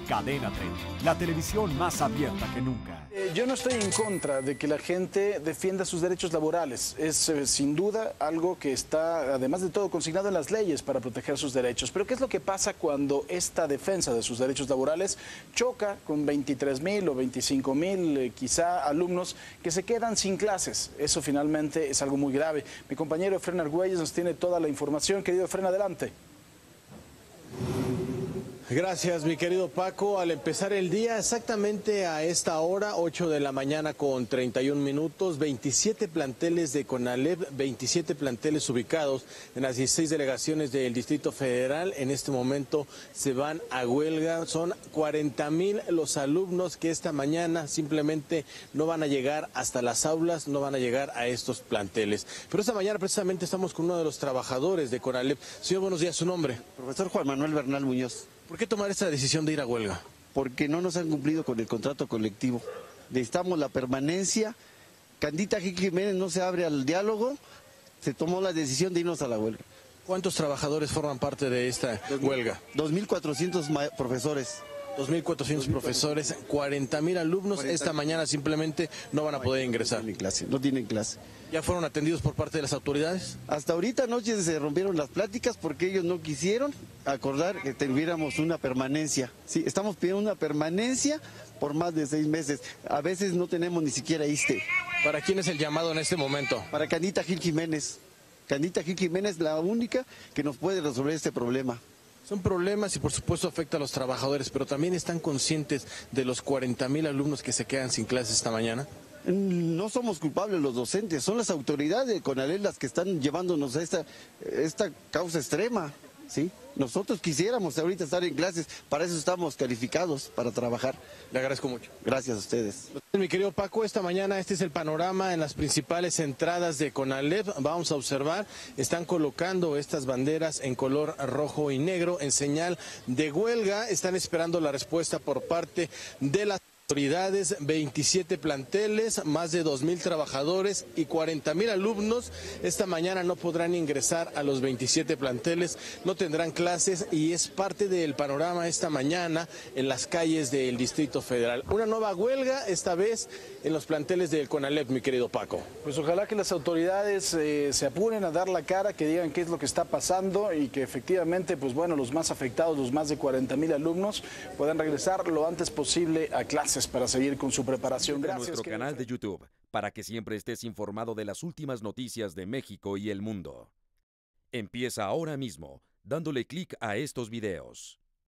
Cadena 30, la televisión más abierta que nunca. Yo no estoy en contra de que la gente defienda sus derechos laborales. Es sin duda algo que está, además de todo, consignado en las leyes para proteger sus derechos. Pero ¿qué es lo que pasa cuando esta defensa de sus derechos laborales choca con 23,000 o 25,000 quizá alumnos que se quedan sin clases? Eso finalmente es algo muy grave. Mi compañero Efren Argüelles nos tiene toda la información. Querido Efren, adelante. Gracias, mi querido Paco. Al empezar el día, exactamente a esta hora, 8 de la mañana con 31 minutos, 27 planteles de CONALEP, 27 planteles ubicados en las 16 delegaciones del Distrito Federal, en este momento se van a huelga. Son 40,000 los alumnos que esta mañana simplemente no van a llegar hasta las aulas, no van a llegar a estos planteles. Pero esta mañana precisamente estamos con uno de los trabajadores de CONALEP. Señor, buenos días, ¿su nombre? Profesor Juan Manuel Bernal Muñoz. ¿Por qué tomar esta decisión de ir a huelga? Porque no nos han cumplido con el contrato colectivo. Necesitamos la permanencia. Candita Jiménez no se abre al diálogo. Se tomó la decisión de irnos a la huelga. ¿Cuántos trabajadores forman parte de esta huelga? 2,400 profesores. 2,400 profesores, 40,000 alumnos. Esta mañana simplemente no van a poder ingresar. No tienen clase. ¿Ya fueron atendidos por parte de las autoridades? Hasta ahorita anoche se rompieron las pláticas porque ellos no quisieron acordar que tuviéramos una permanencia. Sí, estamos pidiendo una permanencia por más de 6 meses. A veces no tenemos ni siquiera ISSSTE. ¿Para quién es el llamado en este momento? Para Candita Gil Jiménez. Candita Gil Jiménez, la única que nos puede resolver este problema. Son problemas y por supuesto afecta a los trabajadores, pero también están conscientes de los 40,000 alumnos que se quedan sin clases esta mañana. No somos culpables los docentes, son las autoridades de CONALEP las que están llevándonos a esta causa extrema, ¿sí? Nosotros quisiéramos ahorita estar en clases, para eso estamos calificados, para trabajar. Le agradezco mucho. Gracias a ustedes. Mi querido Paco, esta mañana este es el panorama en las principales entradas de CONALEP. Vamos a observar, están colocando estas banderas en color rojo y negro en señal de huelga. Están esperando la respuesta por parte de las autoridades. 27 planteles, más de 2,000 trabajadores y 40,000 alumnos. Esta mañana no podrán ingresar a los 27 planteles, no tendrán clases y es parte del panorama esta mañana en las calles del Distrito Federal. Una nueva huelga, esta vez en los planteles del CONALEP, mi querido Paco. Pues ojalá que las autoridades se apuren a dar la cara, que digan qué es lo que está pasando y que efectivamente, pues bueno, los más afectados, los más de 40,000 alumnos, puedan regresar lo antes posible a clases para seguir con su preparación. Gracias. Nuestro canal de YouTube, para que siempre estés informado de las últimas noticias de México y el mundo. Empieza ahora mismo, dándole clic a estos videos.